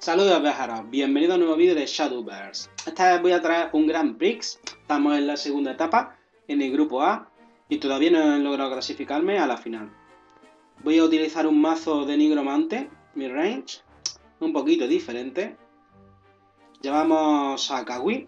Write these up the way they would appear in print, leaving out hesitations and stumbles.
Saludos viajeros, bienvenido a un nuevo vídeo de Shadowverse. Esta vez voy a traer un Grand Prix. Estamos en la segunda etapa, en el grupo A, y todavía no he logrado clasificarme a la final. Voy a utilizar un mazo de Nigromante, mi range, un poquito diferente. Llevamos a Kawi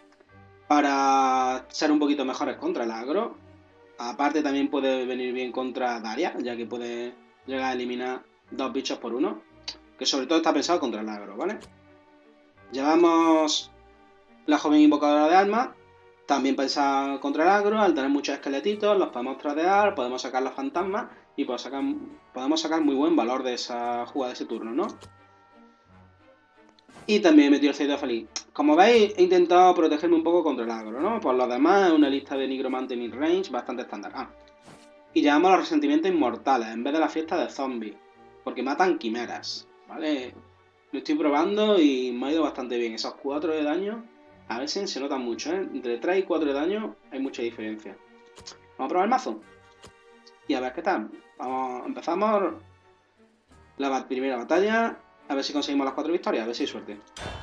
para ser un poquito mejores contra el agro. Aparte también puede venir bien contra Daria, ya que puede llegar a eliminar 2 bichos por uno. Que sobre todo está pensado contra el agro, ¿vale? Llevamos la joven invocadora de almas, también pensada contra el agro. Al tener muchos esqueletitos los podemos tradear, podemos sacar los fantasmas y podemos sacar muy buen valor de esa jugada de ese turno, ¿no? Y también he metido el Ceito Feliz. Como veis, he intentado protegerme un poco contra el agro, ¿no? Por lo demás, es una lista de nigromante mid-range bastante estándar. Y llevamos los resentimientos inmortales en vez de la fiesta de zombies, porque matan quimeras, ¿vale? Lo estoy probando y me ha ido bastante bien. Esos 4 de daño a veces se notan mucho, ¿eh? Entre 3 y 4 de daño hay mucha diferencia. Vamos a probar el mazo y a ver qué tal. Empezamos la primera batalla. A ver si conseguimos las 4 victorias, a ver si hay suerte.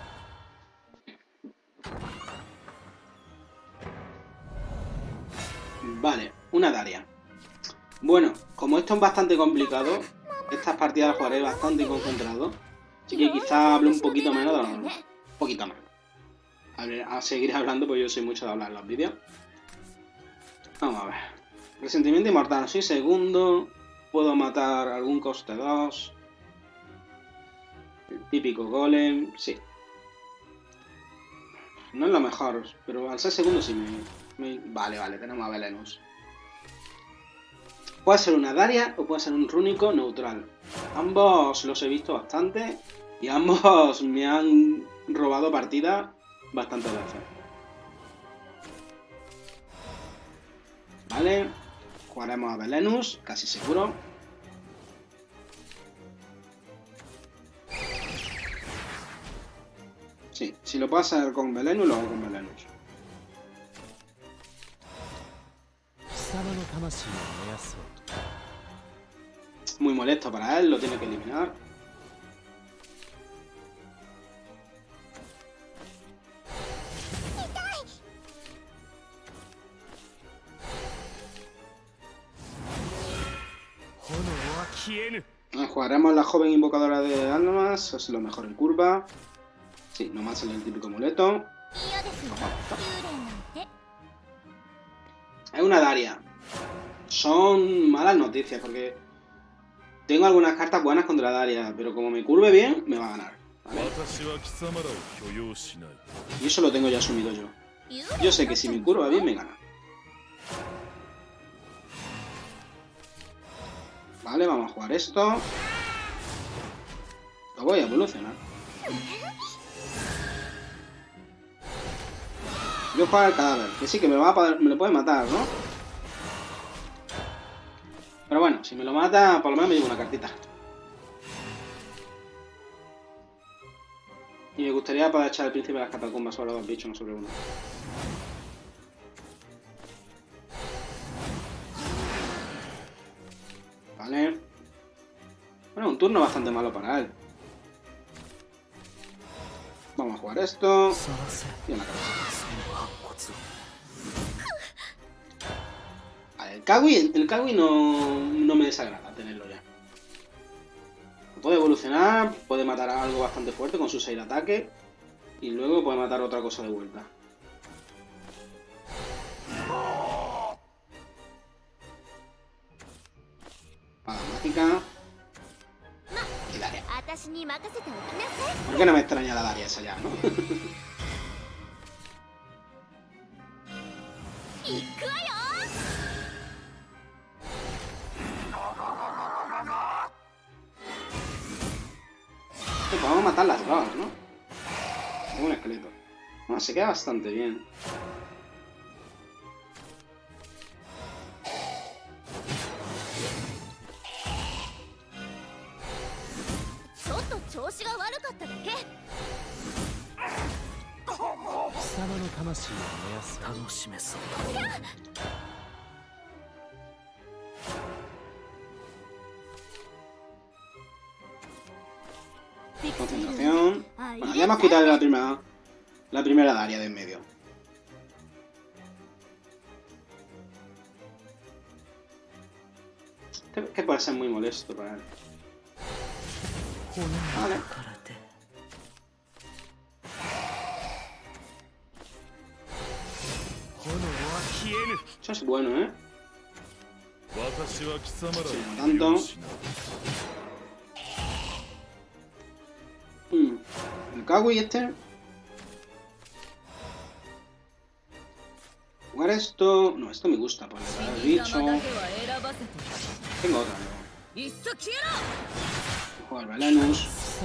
Vale, una Daria. Bueno, como esto es bastante complicado, estas partidas las jugaré bastante concentrado. Así que quizá hable un poquito menos de lo normal. Un poquito más. A seguir hablando, pues yo soy mucho de hablar en los vídeos. Vamos a ver. Resentimiento inmortal, soy segundo. Puedo matar algún coste 2. El típico golem, sí. No es lo mejor, pero al ser segundo sí me... Vale, tenemos a Belenus. Puede ser una Daria o puede ser un rúnico neutral. Ambos los he visto bastante y ambos me han robado partidas bastantes veces. Vale, jugaremos a Belenus, casi seguro. Sí, si lo puedo hacer con Belenus, lo hago con Belenus. Muy molesto para él, lo tiene que eliminar. Jugaremos la joven invocadora de almas, es lo mejor en curva. Sí, nomás sale el típico amuleto. Es una Daria. Son malas noticias porque tengo algunas cartas buenas contra Daria, pero como me curve bien, me va a ganar, ¿vale? Y eso lo tengo ya asumido yo. Yo sé que si me curva bien, me gana. Vale, vamos a jugar esto. Lo voy a evolucionar. Yo juego al cadáver, que sí, que me lo puede matar, ¿no? Pero bueno, si me lo mata, por lo menos me llevo una cartita. Y me gustaría poder echar el príncipe de las catacumbas sobre 2 bichos, no sobre uno. Vale. Bueno, un turno bastante malo para él. Vamos a jugar esto. Y una cabeza. Vale, el Kawi no me desagrada tenerlo ya. Puede evolucionar, puede matar a algo bastante fuerte con su 6 de ataque. Y luego puede matar otra cosa de vuelta. Espada mágica. Y Daria. ¿Por qué no me extraña la Daria esa ya, no? Podemos matar las dos, ¿no? Tengo un esqueleto. Bueno, se queda bastante bien. Concentración. Bueno, ya hemos quitado la primera Daria de en medio. Que puede ser muy molesto para él. Vale. Eso es bueno, ¿eh? Sí, no tanto. El Kawi este. Jugar esto... No, esto me gusta, pues le da el bicho. Tengo otra, ¿no? Jugar Velenus.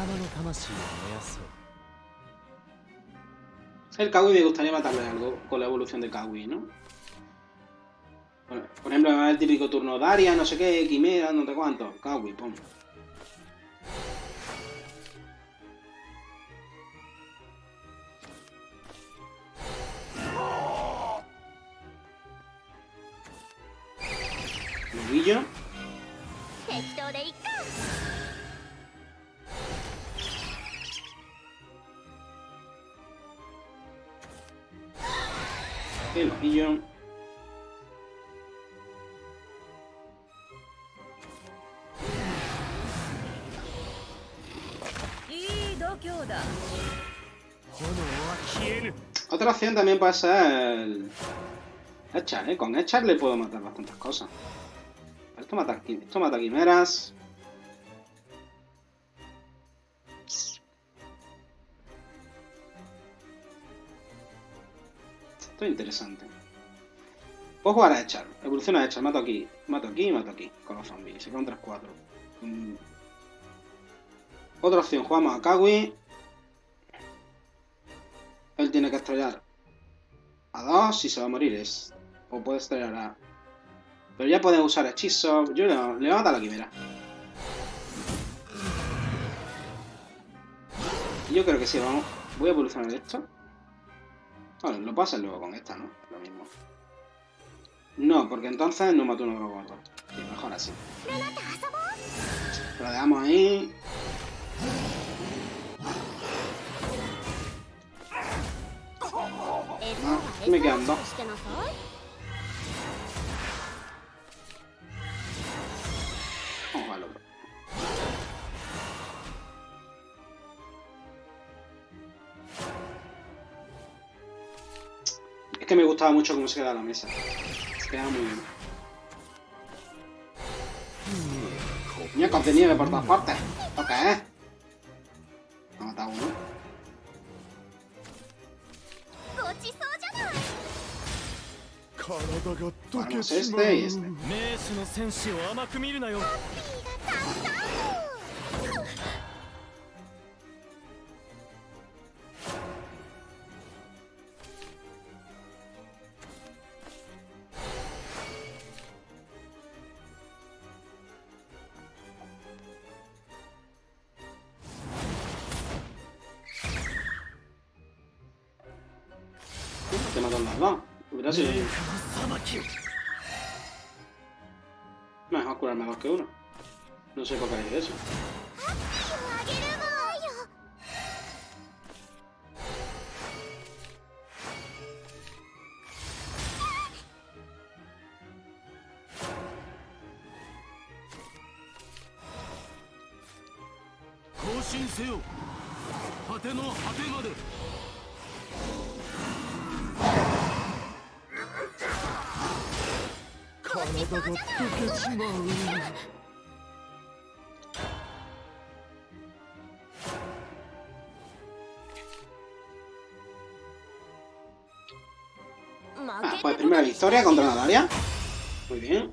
El Kawi me gustaría matarle algo con la evolución de Kawi, ¿no? Por ejemplo, el típico turno Daria, no sé qué, Quimera, no sé cuánto. Kawi, pum. Luguillo. El Luguillo. Otra opción también puede ser el Echar, ¿eh? Con Echar le puedo matar bastantes cosas. Esto mata quimeras. Esto es interesante. Puedo jugar a Echar. Evoluciona a Echar. Mato aquí, mato aquí y mato aquí. Con los zombies. Se quedan 3-4. Otra opción. Jugamos a Kawi. Él tiene que estrellar a 2 y se va a morir. O puede estrellar a... Pero ya pueden usar hechizos. Yo le voy a matar a la quimera. Yo creo que sí, vamos. Voy a evolucionar esto. Bueno, lo puedo hacer luego con esta, ¿no? Lo mismo. No, porque entonces no mato uno de los gordos. Sí, mejor así. Lo dejamos ahí. Ah, me quedan 2. Vamos al otro. Es que me gustaba mucho cómo se queda la mesa. Se queda muy bien. Muñecos de nieve por todas partes. ¿Esto qué es? Me ha matado uno. Vamos este y este. Te mató los dos. Hubiera sido mejor curarme 2 que 1. No sé por qué hay eso. Pues primera victoria contra una Daria. Muy bien.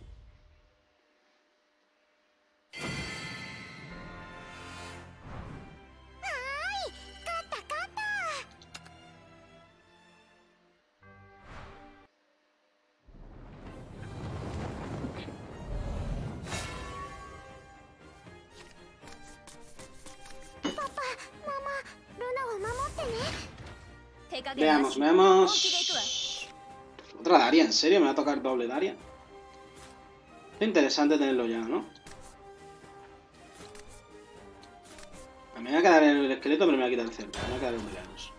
Veamos. Otra Daria, ¿en serio? ¿Me va a tocar doble Daria? Es interesante tenerlo ya, ¿no? Me voy a quedar el esqueleto, pero me voy a quitar el cerdo. Me voy a quedar el Venus.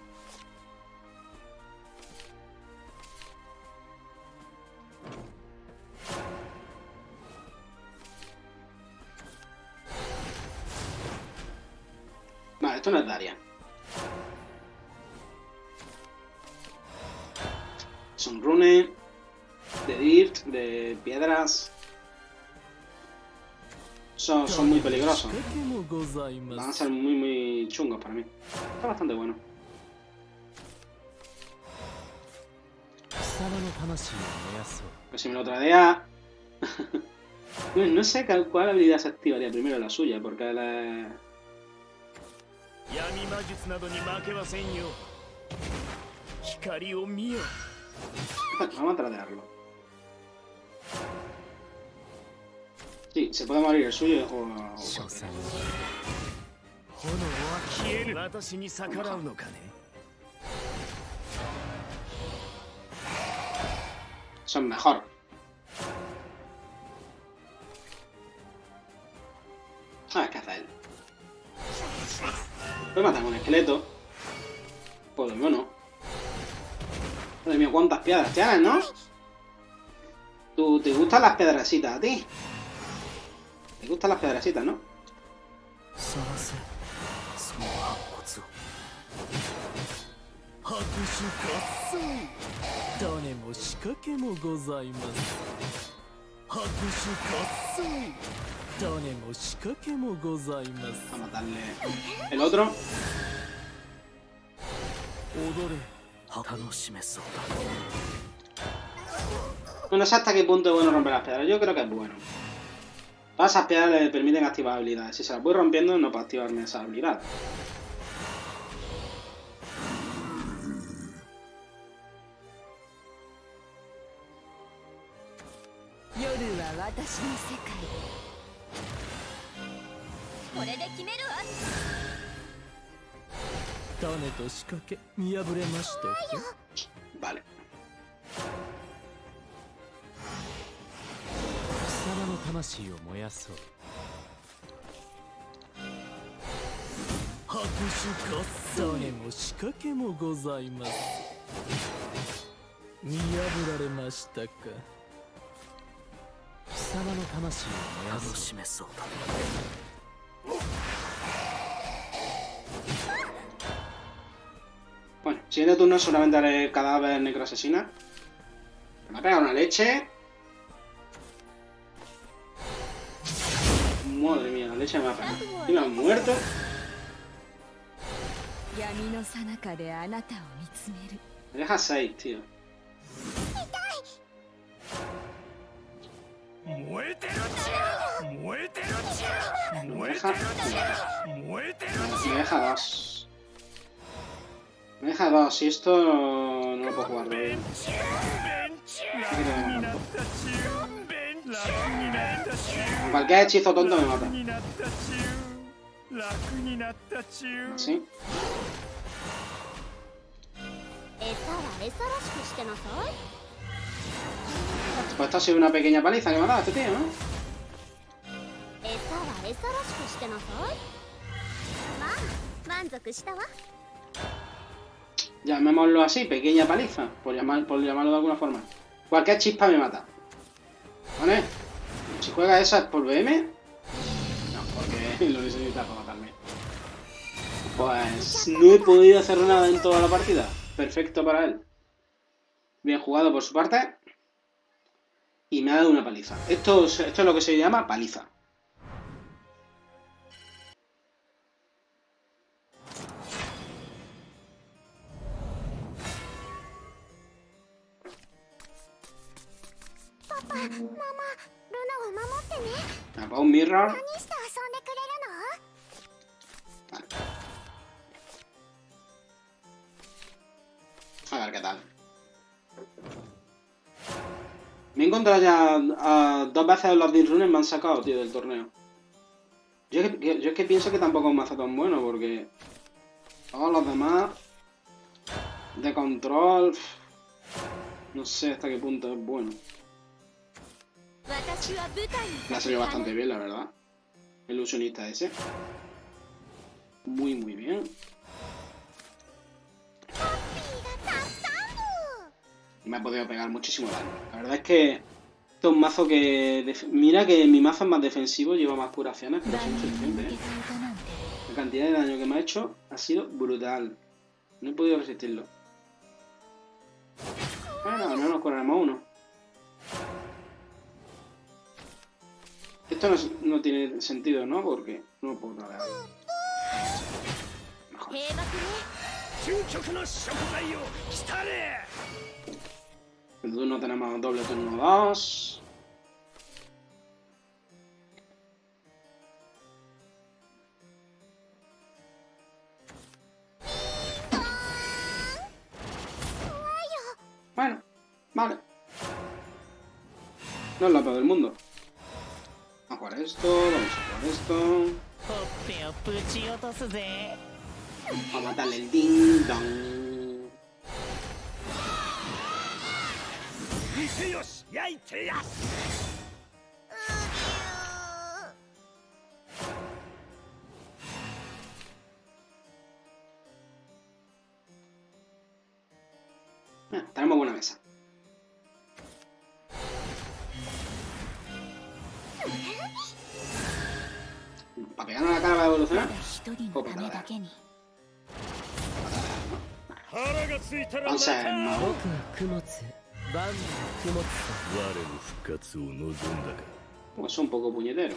Vale, esto no es Daria. Son runes de dirt, de piedras. Son muy peligrosos. Van a ser muy chungos para mí. Está bastante bueno. Pues si me lo tradea... no sé cuál habilidad se activaría primero, la suya, porque la... Vamos a tradearlo. Sí, se puede morir el suyo o... Son mejor. A ver qué hace él. Puedo matar a un esqueleto. Pues bueno. Madre mía, cuántas piedras tienes, ¿no? ¿Te gustan las piedrasitas a ti? ¿Te gustan las piedrasitas, no? A matarle el otro. No sé hasta qué punto es bueno romper las piedras. Yo creo que es bueno. Todas esas piedras le permiten activar habilidades. Si se las voy rompiendo, no puedo activarme esa habilidad. Vale. Bueno, siguiente turno solamente haré cadáver necroasesina. Me ha pegado una leche. Madre mía, la leche me ha pegado. Y me han muerto. Me deja 6, tío. Me deja 2. Me deja 2. Y esto no lo puedo jugar bien. Cualquier hechizo tonto me mata. ¿Sí? Pues esto ha sido una pequeña paliza que me ha dado este tío, ¿no? Llamémoslo así, pequeña paliza, por llamarlo de alguna forma. Cualquier chispa me mata. ¿Vale? Si juega esa es por BM. No, porque lo necesita para matarme. Pues no he podido hacer nada en toda la partida. Perfecto para él. Bien jugado por su parte. Y me ha dado una paliza. Esto es lo que se llama paliza. Me pongo un mirror. Vale. A ver qué tal. Me he encontrado ya 2 veces los Death Runes me han sacado, tío, del torneo. Yo es que pienso que tampoco es un mazo tan bueno, porque todos los demás de control, no sé hasta qué punto es bueno. Me ha salido bastante bien, la verdad. El ilusionista ese. Muy, muy bien. Me ha podido pegar muchísimo daño. La verdad es que esto es un mazo que... Mira que mi mazo es más defensivo, lleva más curaciones, pero es insuficiente, ¿eh? La cantidad de daño que me ha hecho ha sido brutal. No he podido resistirlo. Bueno, no nos corremos uno. Esto no tiene sentido, ¿no? Porque no puedo traer algo. Mejor. El turno tenemos doble turno 2. Bueno, vale. No es la peor del mundo. Vamos a jugar esto, vamos a jugar esto. Vamos a matarle el ding dong. Tenemos buena mesa. Para pegarnos la cara para evolucionar. O patada. Entonces, mago. Pues es un poco puñetero.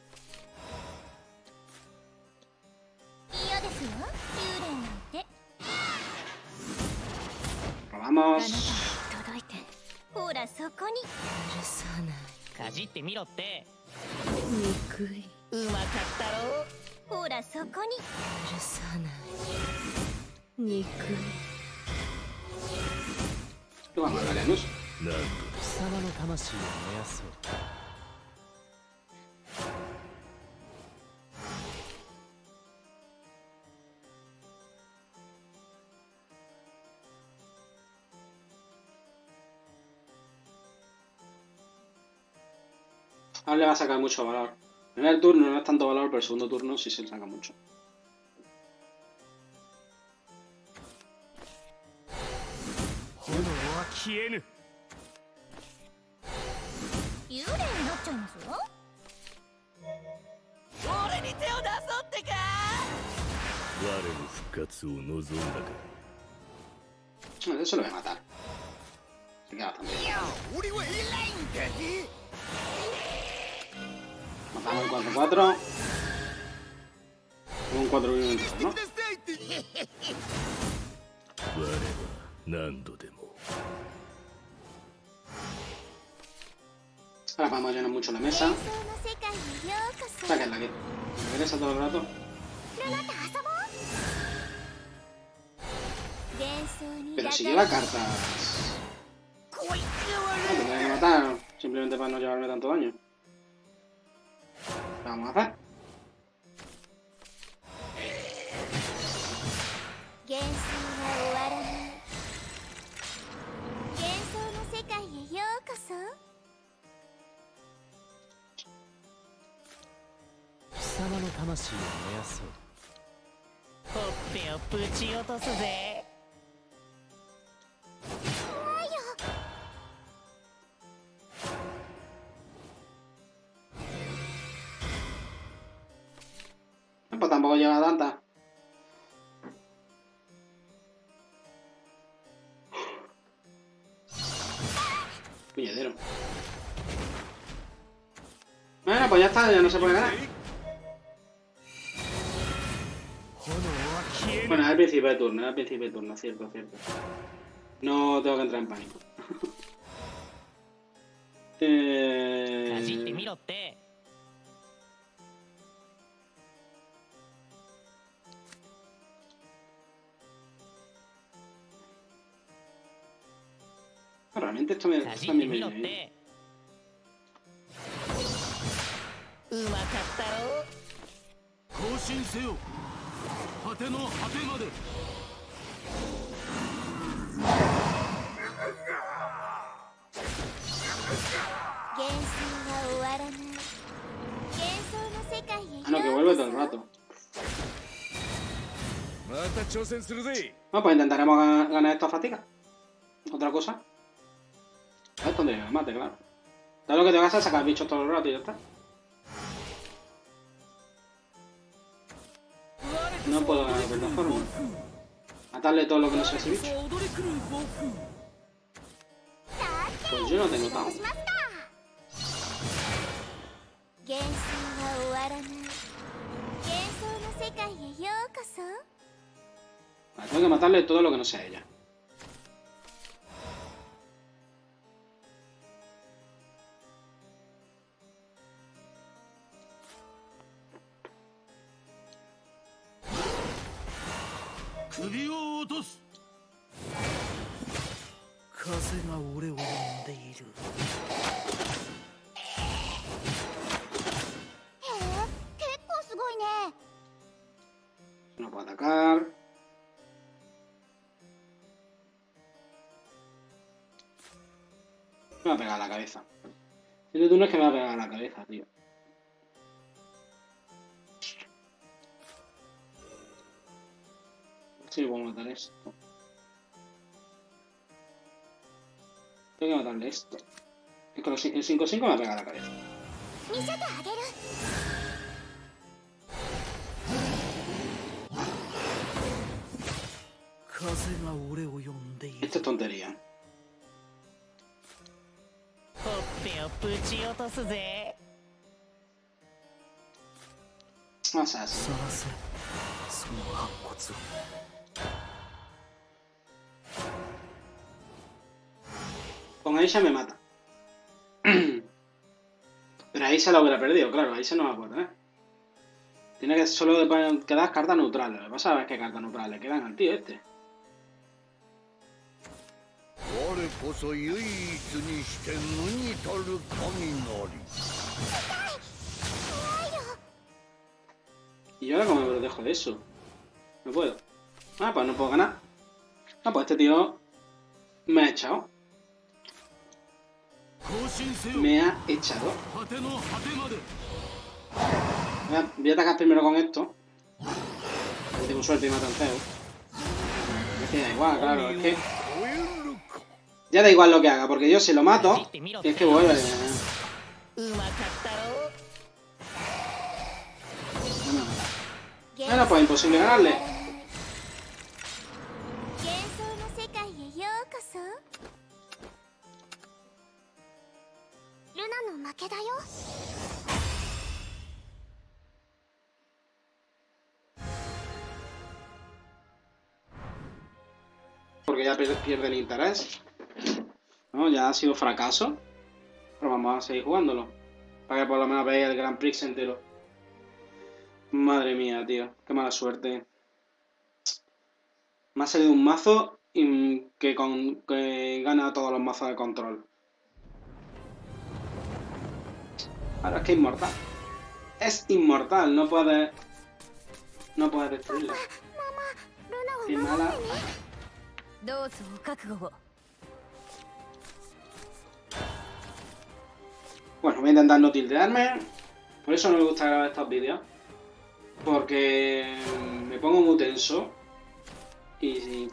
Probamos. Lo vamos a darle a luz. Ahora le va a sacar mucho valor. En el turno no es tanto valor, pero el segundo turno sí se le saca mucho. Eso lo voy a matar. Se queda bastante bien. Matamos un 4-4. Un 4-1 entero, ¿no? Ahora podemos llenar mucho la mesa. Sáquenla aquí. Regresa todo el rato. Pero si lleva cartas... No, tendría que matar simplemente para no llevarme tanto daño. ¿Qué vamos a hacer? Pues tampoco lleva tanta. Puñetero. Bueno, pues ya está, ya no se puede ganar. Bueno, es el principio de turno, cierto. No tengo que entrar en pánico. Realmente esto también me viene bien. Ah, no, que vuelve todo el rato. Bueno, pues intentaremos ganar esta fatiga. Otra cosa. A ver dónde me mate, claro. Todo lo que tengo que hacer es sacar bichos todo el rato y ya está. No puedo ganar de otra forma. Matarle todo lo que no sea ese bicho. Pues yo no tengo tanto. Vale, tengo que matarle todo lo que no sea ella. No puedo atacar. Me va a pegar a la cabeza. El turno es que me va a pegar a la cabeza, tío. Sí, puedo matar esto. Tengo que matarle esto. Es que el 5-5 me va a pegar a la cabeza. Esto es tontería. Vamos a hacer. Con Aisha me mata. Pero Aisha la hubiera perdido, claro, Aisha no va a poder tener. Tiene que solo quedar cartas neutrales. Lo que pasa es que cartas neutrales le quedan al tío este. ¿Y yo ahora cómo me protejo de eso? No puedo. Ah, pues no puedo ganar. Ah, pues este tío me ha echado. Me ha echado. Voy a atacar primero con esto. Si tengo suerte y mato al Zeus. Es que da igual, claro, es que... Ya da igual lo que haga, porque yo si lo mato, es que vuelve. Bueno, pues imposible ganarle. Porque ya pierde el interés. No, ya ha sido fracaso. Pero vamos a seguir jugándolo. Para que por lo menos veáis el Grand Prix entero. Madre mía, tío. Qué mala suerte. Me ha salido un mazo que gana todos los mazos de control. Ahora es que es inmortal. Es inmortal, no puedes destruirla. Qué mala. Bueno, voy a intentar no tildearme. Por eso no me gusta grabar estos vídeos. Porque me pongo muy tenso. Y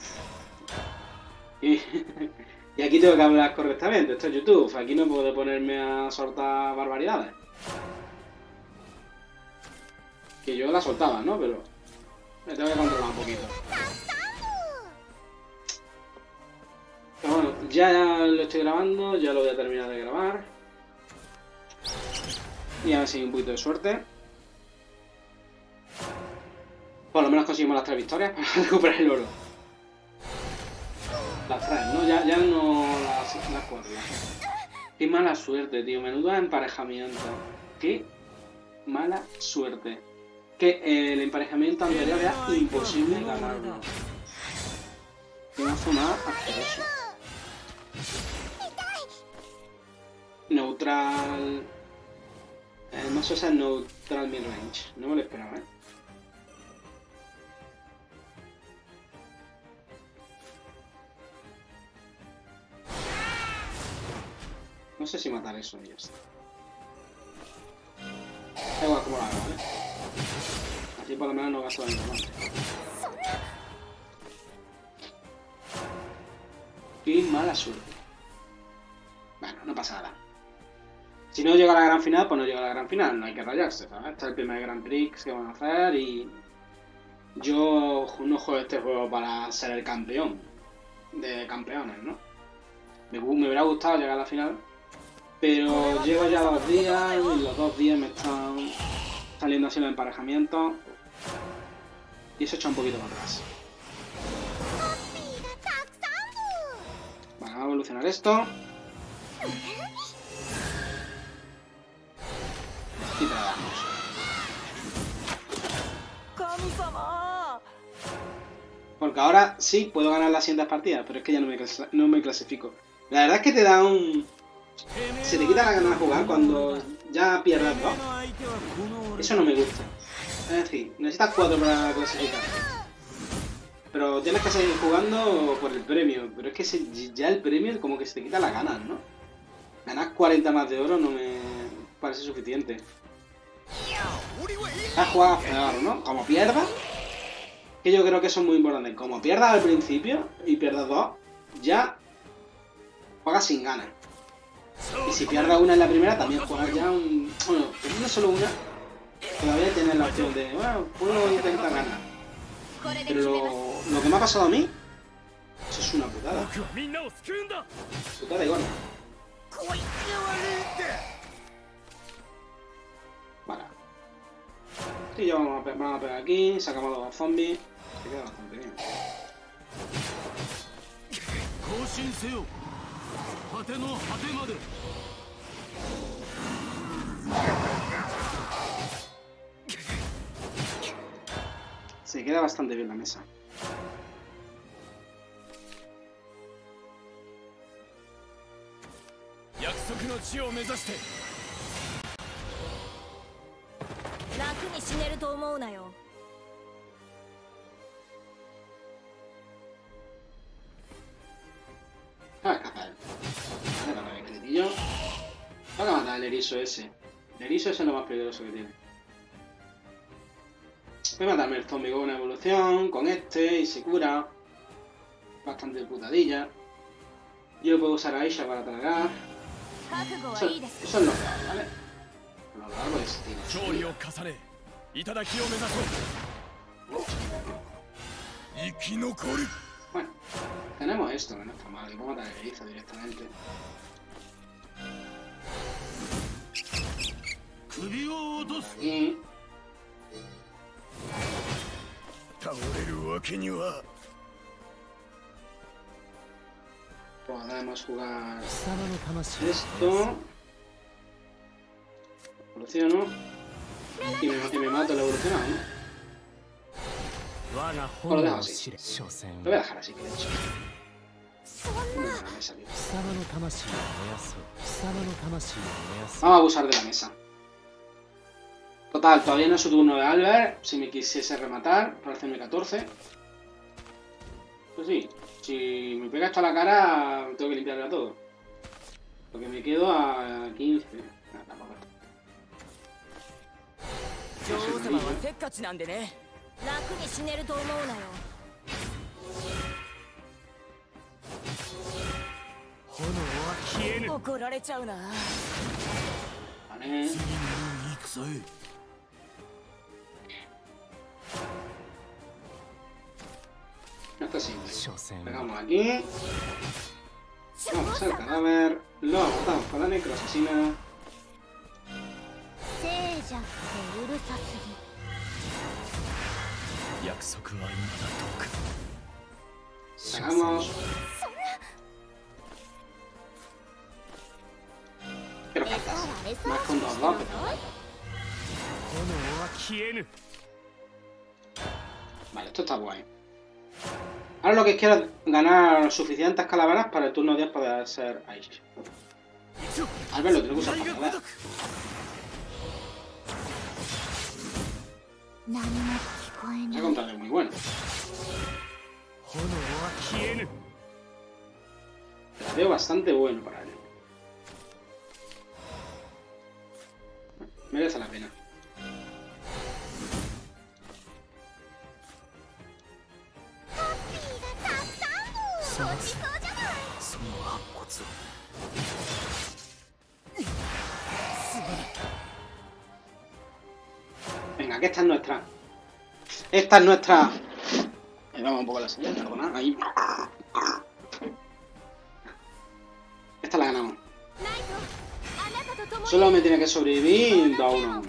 aquí tengo que hablar correctamente. Esto es YouTube. Aquí no puedo ponerme a soltar barbaridades. Que yo la soltaba, ¿no? Pero me tengo que controlar un poquito. Pero bueno, ya lo estoy grabando. Ya lo voy a terminar de grabar. Y a ver si hay un poquito de suerte. Por lo menos conseguimos las 3 victorias para recuperar el oro. Las 3, ¿no? Ya no las 4. Qué mala suerte, tío. Menudo emparejamiento. Qué mala suerte. Que el emparejamiento anterior era imposible ganarlo. Qué mazo más asqueroso. Neutral... El mazo es neutral midrange. No me lo esperaba, ¿eh? No sé si matar eso y ya está. Da igual como lo haga, ¿vale? Así por lo menos no gasto daño. mala suerte. Bueno, no pasa nada. Si no llega a la gran final, pues no llega a la gran final. No hay que rayarse, ¿sabes? Este es el primer Grand Prix que van a hacer y... Yo no juego este juego para ser el campeón de campeones, ¿no? Me hubiera gustado llegar a la final, pero llevo ya 2 días y los 2 días me están saliendo así los emparejamientos y eso echa un poquito para atrás. Vale, vamos a evolucionar esto. Y te la damos. Porque ahora sí puedo ganar las siguientes partidas, pero es que ya no me clasifico. La verdad es que te da un... Se te quita la gana de jugar cuando ya pierdes 2. Eso no me gusta. Es decir, necesitas 4 para clasificar. Pero tienes que seguir jugando por el premio. Pero es que ya el premio como que se te quita las ganas, ¿no? Ganar 40 más de oro no me parece suficiente. Has jugado peor, ¿no? Como pierdas... Que yo creo que eso es muy importante. Como pierdas al principio y pierdas 2, ya juegas sin ganas. Y si pierdes una en la primera, también juegas ya un... Bueno, teniendo solo una, todavía tienes la opción de... Bueno, puedo intentar ganar. Pero lo que me ha pasado a mí, eso es una putada. Putada igual. Vale. Y ya vamos a pegar aquí, sacamos los 2 zombies. Se queda bastante bien. Se queda bastante bien la mesa. Ah, escapar. Voy a matar el gritillo. Voy a matar al erizo ese. El erizo ese es lo más peligroso que tiene. Voy a matarme el zombie con una evolución, con este, y se cura. Bastante putadilla. Yo puedo usar a Aisha para tragar. Eso es lo peor, ¿vale? A lo largo de ese tiro. Bueno, tenemos esto, que no está mal. Y puedo matar el erizo directamente. Y... Podemos jugar esto. Evoluciono. Y me mato el evolucionado, ¿no? O lo dejo así. Lo voy a dejar así, que de hecho. Vamos a abusar de la mesa. Total, todavía no es su turno de Albert. Si me quisiese rematar para hacerme 14. Pues sí, si me pega esto a la cara, tengo que limpiarle a todo. Porque me quedo a 15. Tampoco. Vale. Esto es simple. Pegamos aquí. Vamos al cadáver. Lo agotamos con la necroasesina. Pegamos. Pero faltas. Más con 2-2, pero... Vale, esto está guay. Ahora lo que quiero es ganar suficientes calaveras para el turno 10 poder ser Aisha. Al ver lo tengo que usar para poder. Ese contrato es muy bueno. La veo bastante bueno para él. Merece la pena. Venga, que esta es nuestra. Esta es nuestra. Vamos un poco a la señal, perdona. Ahí. Esta la ganamos. Solo me tiene que sobrevivir 2-1.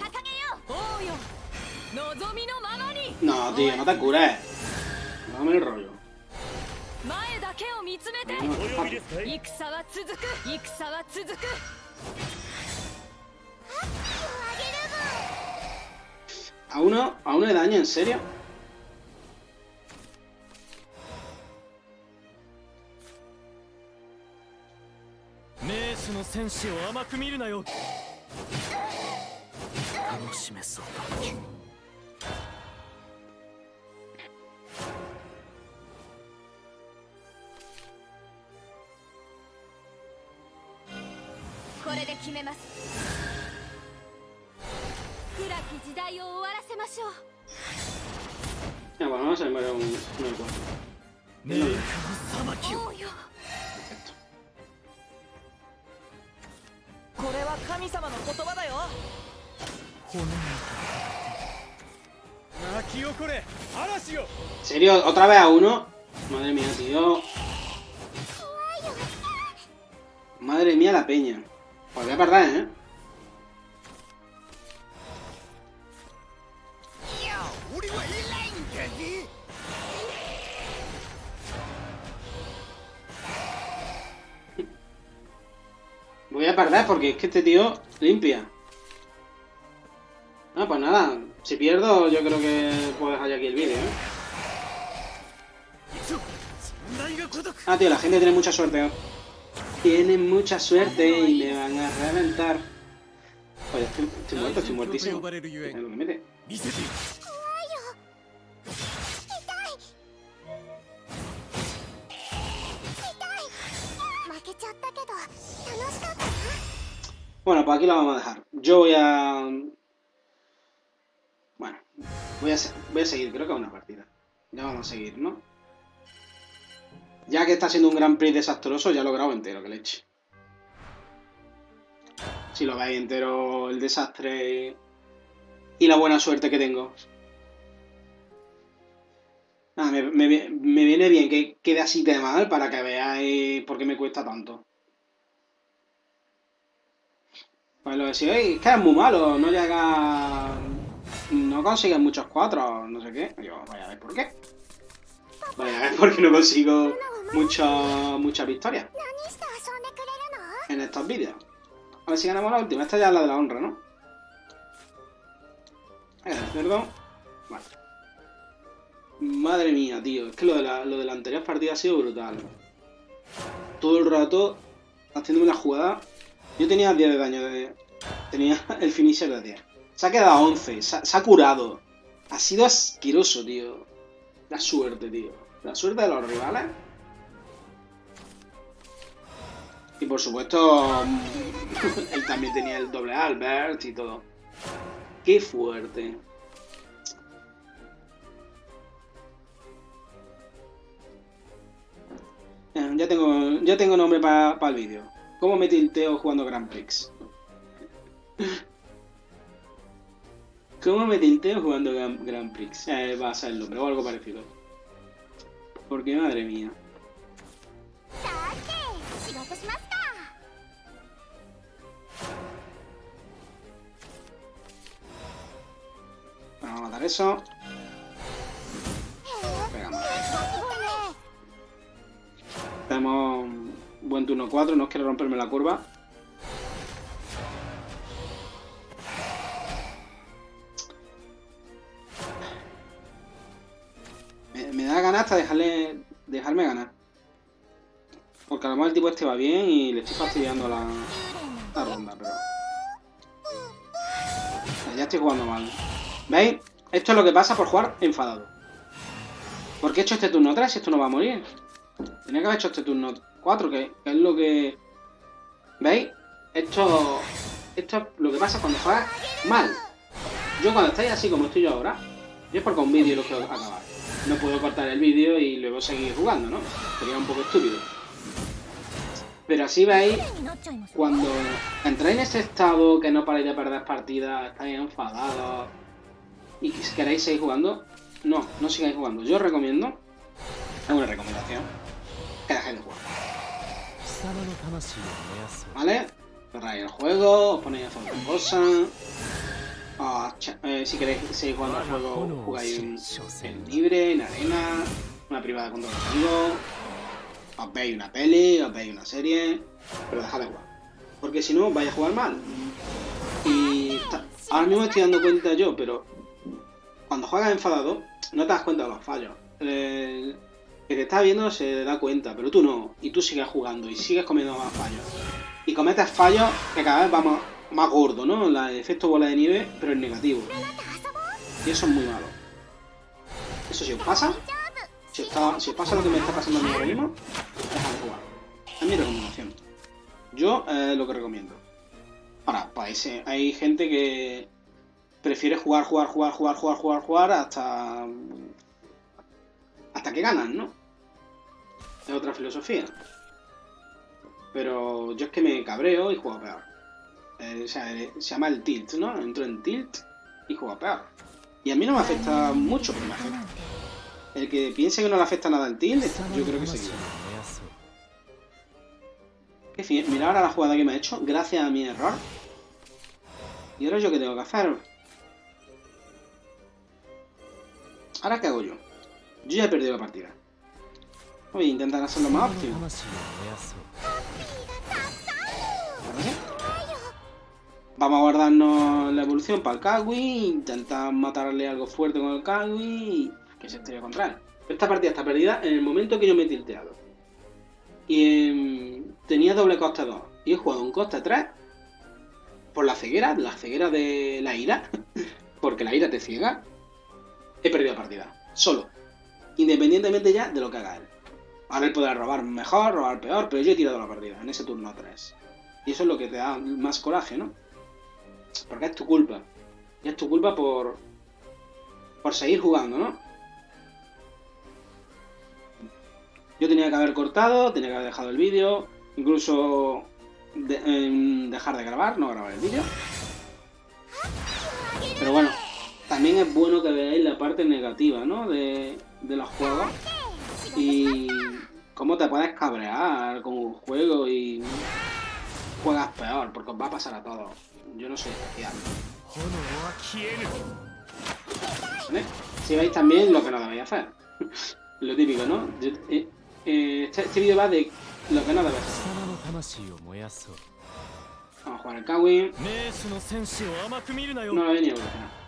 No, tío, no te cures. Dame el rollo. ¿A uno de daño? ¿En serio? Ya, bueno, vamos a llamar a un 9-4. Perfecto. ¿En serio? ¿Otra vez a uno? Madre mía, tío. Madre mía la peña. Pues voy a perder, ¿eh? Voy a perder porque es que este tío limpia. Ah, pues nada. Si pierdo, yo creo que puedo dejar ya aquí el vídeo, ¿eh? Ah, tío, la gente tiene mucha suerte, ¿eh? Tienen mucha suerte y me van a reventar. Oye, estoy muerto, estoy muertísimo. ¿Qué es lo que mete? Bueno, pues aquí lo vamos a dejar. Yo voy a... Bueno, voy a seguir, creo que es una partida. Ya vamos a seguir, ¿no? Ya que está siendo un Grand Prix desastroso, ya lo grabo entero, que leche. Si lo veis entero, el desastre y la buena suerte que tengo. Ah, me viene bien que quede así de mal para que veáis por qué me cuesta tanto. Pues lo decís, es que es muy malo, no llega... No consigues muchos 4, no sé qué. Yo, voy a ver por qué. Voy a ver por qué no consigo muchas victorias en estos vídeos. A ver si ganamos la última. Esta ya es la de la honra, ¿no? Perdón. Vale. Madre mía, tío. Es que lo de la anterior partida ha sido brutal. Todo el rato haciéndome la jugada. Yo tenía 10 de daño. Tenía el finisher de 10. Se ha quedado 11. Se ha curado. Ha sido asqueroso, tío. La suerte, tío. La suerte de los rivales. Y por supuesto, él también tenía el doble Albert y todo. ¡Qué fuerte! Ya tengo nombre para el vídeo. ¿Cómo me tilteo jugando Grand Prix? ¿Cómo me tilteo jugando Grand Prix? Va a ser el nombre o algo parecido. Porque madre mía. Vamos a matar eso. Pegamos. Tenemos buen turno 4, no quiero romperme la curva. Me da ganas hasta dejarme ganar. Porque a lo mejor el tipo este va bien y le estoy fastidiando la ronda, pero... Ya estoy jugando mal. ¿Veis? Esto es lo que pasa por jugar enfadado. ¿Por qué he hecho este turno 3 si esto no va a morir? Tenía que haber hecho este turno 4, que es lo que... ¿Veis? Esto es lo que pasa cuando juegas mal. Yo cuando estáis así como estoy yo ahora, yo es porque un vídeo lo quiero acabar. No puedo cortar el vídeo y luego seguir jugando, ¿no? Sería un poco estúpido. Pero así veis, cuando entráis en ese estado que no paráis de perder partidas, estáis enfadados y si queréis seguir jugando, no sigáis jugando. Yo os recomiendo, es una recomendación, que dejéis de jugar. ¿Vale? Cerráis el juego, os ponéis a hacer otra cosa. Si queréis seguir jugando al juego, jugáis en libre, en arena, una privada con dos amigos. Os veis una peli, os veis una serie, pero dejad de jugar. Porque si no, vais a jugar mal. Y ahora mismo estoy dando cuenta yo, pero cuando juegas enfadado, no te das cuenta de los fallos. El que te está viendo se da cuenta, pero tú no. Y tú sigues jugando y sigues cometiendo más fallos. Y cometes fallos que cada vez vamos más gordo, ¿no? El efecto bola de nieve, pero en negativo. Y eso es muy malo. Eso si os pasa, si os pasa lo que me está pasando a mí ahora mismo, dejad de jugar. Es mi recomendación. Yo lo que recomiendo. Ahora, pues hay gente que prefiere jugar hasta que ganan, ¿no? Es otra filosofía. Pero yo es que me cabreo y juego peor. Se llama el tilt, ¿no? Entro en tilt y juego peor. Y a mí no me afecta mucho, pero me afecta. El que piense que no le afecta nada el tilt, yo creo que se equivoca. Que fin, mira ahora la jugada que me ha hecho, gracias a mi error. ¿Y ahora yo qué tengo que hacer? ¿Ahora qué hago yo? Yo ya he perdido la partida. Voy a intentar hacerlo más óptimo. Vamos a guardarnos la evolución para el Kawi, intentar matarle algo fuerte con el Kawi, que se estrella contra él. Esta partida está perdida en el momento que yo me he tilteado. Y tenía doble coste 2. Y he jugado un coste 3 por la ceguera de la ira, porque la ira te ciega. He perdido la partida, solo. Independientemente ya de lo que haga él. Ahora él podrá robar mejor, robar peor, pero yo he tirado la partida en ese turno 3. Y eso es lo que te da más coraje, ¿no? Porque es tu culpa. Y es tu culpa por seguir jugando, ¿no? Yo tenía que haber cortado, tenía que haber dejado el vídeo, incluso dejar de grabar, no grabar el vídeo. Pero bueno, también es bueno que veáis la parte negativa, ¿no? De los juegos. Y cómo te puedes cabrear con un juego y juegas peor, porque os va a pasar a todos. Yo no soy especial. ¿Vale? Si veis también lo que no debéis hacer. Lo típico, ¿no? Este vídeo va de lo que no debéis hacer. Vamos a jugar el Kawi. No lo he ni evolucionado.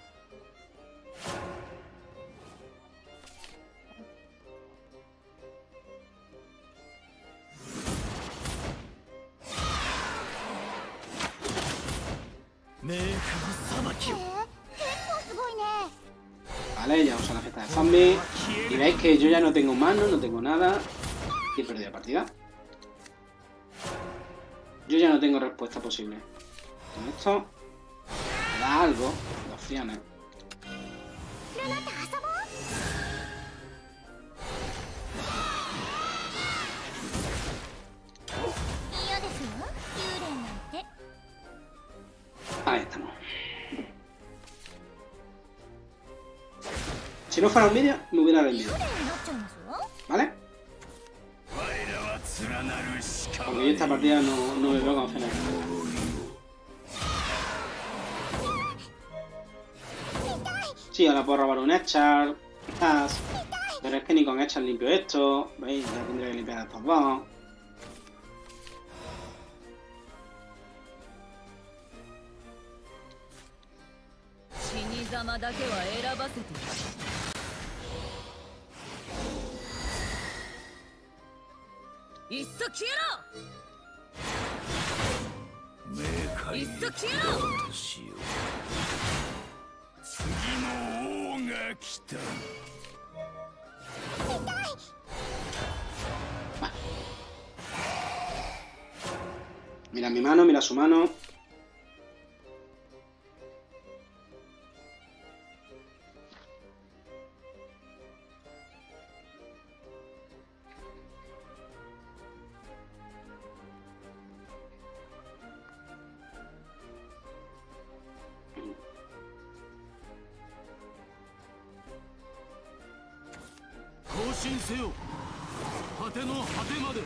Vale, ya vamos a la fiesta de zombies. Y veis que yo ya no tengo mano, no tengo nada. Y he perdido la partida. Yo ya no tengo respuesta posible. Con esto me da algo de opciones. Ahí estamos. Si no fuera un vídeo, me hubiera rendido. ¿Vale? Porque yo esta partida no me veo con opciones. Sí, ahora puedo robar un Echar, quizás. Pero es que ni con Echar limpio esto. ¿Veis? Ya tendré que limpiar estos dos. Mira mi mano, mira su mano. 更新せよ。果ての果てまで。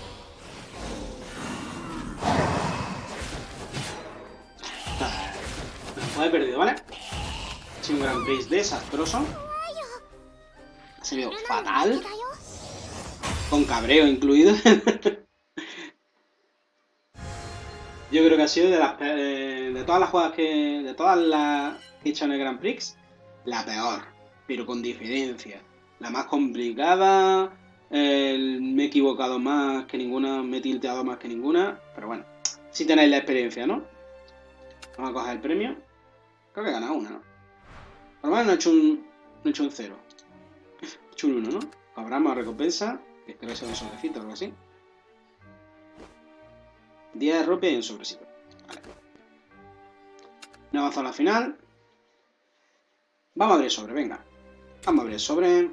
Pues he perdido, ¿vale? Ha sido un Grand Prix desastroso. Ha sido fatal. Con cabreo incluido. Yo creo que ha sido de todas las jugadas de todas las que he hecho en el Grand Prix, la peor, pero con diferencia. La más complicada, me he equivocado más que ninguna, me he tilteado más que ninguna, pero bueno, si tenéis la experiencia, ¿no? Vamos a coger el premio. Creo que he ganado una, ¿no? Por lo menos no he hecho un 0. He hecho un 1, ¿no? Cobramos recompensa, que creo que sea un sobrecito o algo así. 10 de ropa y un sobrecito. Vale. No avanzado a la final. Vamos a abrir sobre, venga. Vamos a abrir sobre.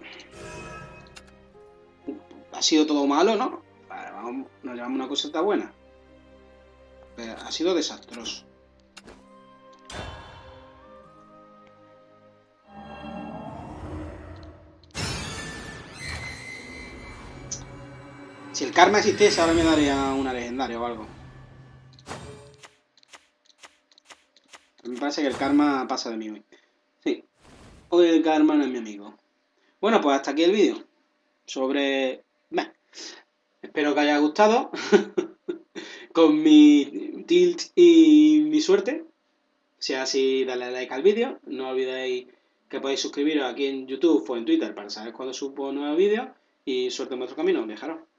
Ha sido todo malo, ¿no? Vale, vamos, nos llevamos una cosita buena. Pero ha sido desastroso. Si el karma existiese, ahora me daría una legendaria o algo. Me parece que el karma pasa de mí hoy. Sí, hoy el karma no es mi amigo. Bueno, pues hasta aquí el vídeo. Sobre... Bah, espero que haya gustado. Con mi tilt y mi suerte. Si es así, dale like al vídeo. No olvidéis que podéis suscribiros aquí en YouTube o en Twitter para saber cuando subo nuevos vídeos. Y suerte en vuestro camino, viajaros.